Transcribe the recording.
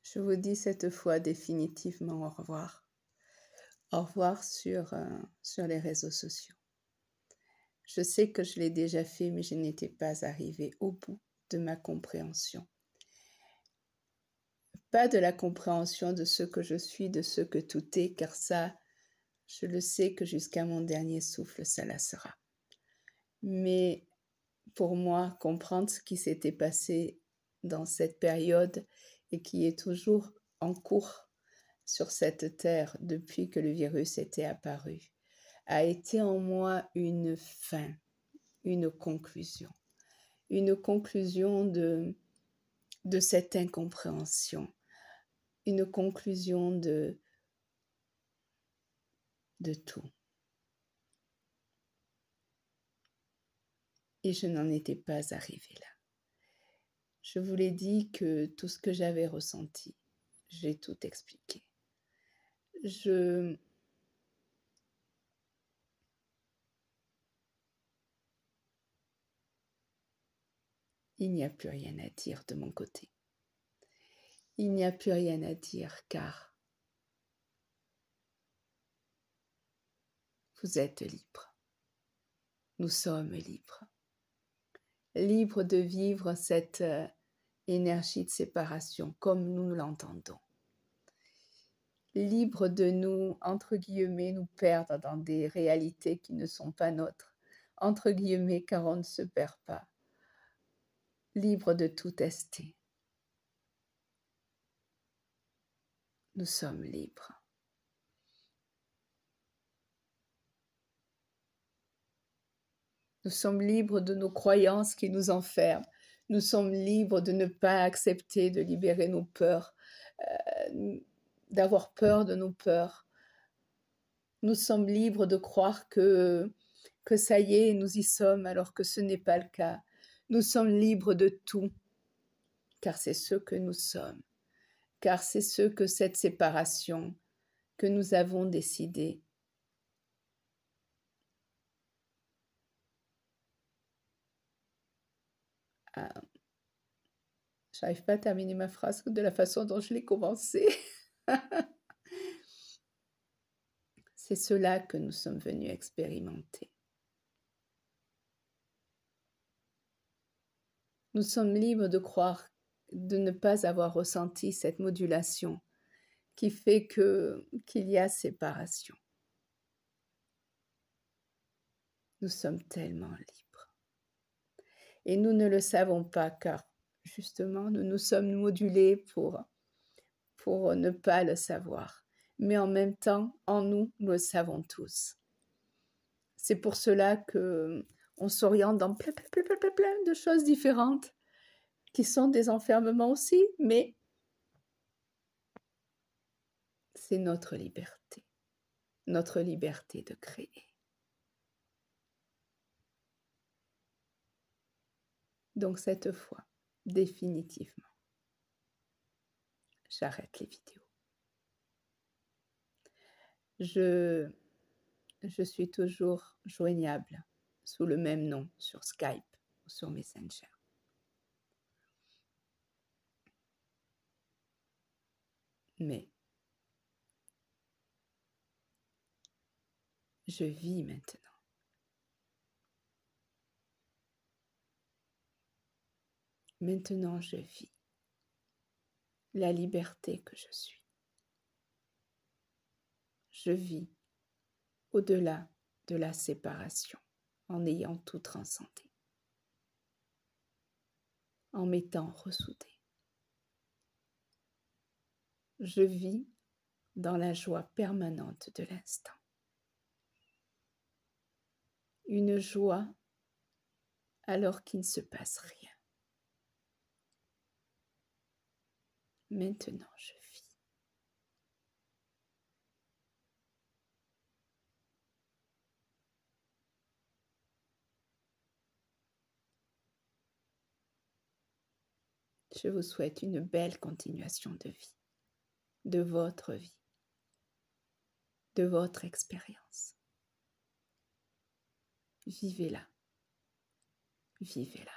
Je vous dis cette fois définitivement au revoir. Au revoir sur les réseaux sociaux. Je sais que je l'ai déjà fait, mais je n'étais pas arrivée au bout de ma compréhension. Pas de la compréhension de ce que je suis, de ce que tout est, car ça, je le sais que jusqu'à mon dernier souffle, ça la sera. Mais pour moi, comprendre ce qui s'était passé dans cette période et qui est toujours en cours sur cette terre depuis que le virus était apparu, a été en moi une fin, une conclusion de cette incompréhension, une conclusion de tout. Et je n'en étais pas arrivée là. Je vous l'ai dit que tout ce que j'avais ressenti, j'ai tout expliqué. Il n'y a plus rien à dire de mon côté. Il n'y a plus rien à dire car vous êtes libre. Nous sommes libres. Libres de vivre cette énergie de séparation comme nous l'entendons. Libres de nous, entre guillemets, nous perdre dans des réalités qui ne sont pas nôtres. Entre guillemets, car on ne se perd pas. Libres de tout tester. Nous sommes libres. Nous sommes libres de nos croyances qui nous enferment. Nous sommes libres de ne pas accepter de libérer nos peurs, d'avoir peur de nos peurs. Nous sommes libres de croire que ça y est, nous y sommes, alors que ce n'est pas le cas. Nous sommes libres de tout, car c'est ce que nous sommes, car c'est ce que cette séparation que nous avons décidé. J'arrive pas à terminer ma phrase de la façon dont je l'ai commencée. C'est cela que nous sommes venus expérimenter. Nous sommes libres de croire, de ne pas avoir ressenti cette modulation qui fait qu'il y a séparation. Nous sommes tellement libres. Et nous ne le savons pas car, justement, nous nous sommes modulés pour ne pas le savoir. Mais en même temps, en nous, nous le savons tous. C'est pour cela qu'on s'oriente dans plein de choses différentes qui sont des enfermements aussi, mais c'est notre liberté de créer. Donc cette fois, définitivement, j'arrête les vidéos. Je suis toujours joignable sous le même nom sur Skype ou sur Messenger. Mais je vis maintenant. Maintenant, je vis la liberté que je suis. Je vis au-delà de la séparation, en ayant tout transcendé, en m'étant ressoudée. Je vis dans la joie permanente de l'instant. Une joie alors qu'il ne se passe rien. Maintenant, je vis. Je vous souhaite une belle continuation de vie, de votre vie, de votre expérience. Vivez-la. Vivez-la.